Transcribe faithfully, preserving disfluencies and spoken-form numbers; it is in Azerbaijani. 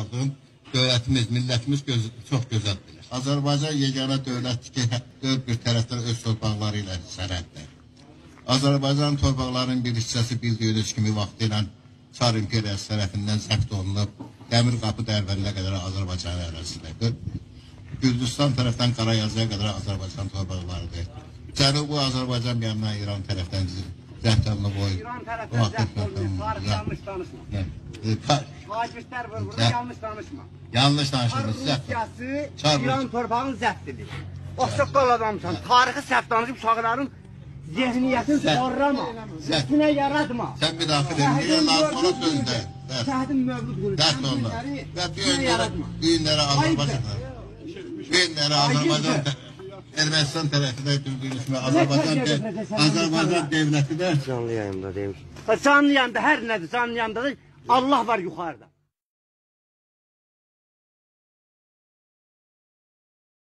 baxın, dövlətimiz, millətimiz göz, çox gözəl bilir. Azərbaycan yeganə dövlətdir ki, dörd bir tərəfdən öz torpaqları ilə sərhəddir. Azərbaycan torpaqlarının bir hissəsi bildiyiniz kimi vaxtı ilə Çar İmperiyası tərəfindən zəbt olunub, Dəmir Qapı Dərbəndə qədər Azərbaycan ərazisidir. Gürcüstan tərəfdən Qarayazıya qədər Azərbaycan torpaqlarıdır. Cənubi Azərbaycan bir yandan İran tərəfdən zəbt olunub o. İran tərəfdən zəbt olunub, tarix yanlış danışma. Hacistlər vur, burada yanlış danışma. Yanlış danışırız. Rusiyası İran torpağının zəbtidir. O sıqqal adamsan, tarixi səhv danışıb uşaqların zehniyyətini sorrama, üstünə yaratma. Sən müdafiə edin, niyə lazım ola sözdə? Şəhidin mövlud qurur. Dəst onlar. Və düyünlərə Azərbaycanlar. Düyünlərə Azərbaycan Ermənistan tərəfində düzdüyünüz kimi Azərbaycan devləti də canlı yayında demiş. Canlı yayında hər nədir, canlı yayında da Allah var yuxarıda.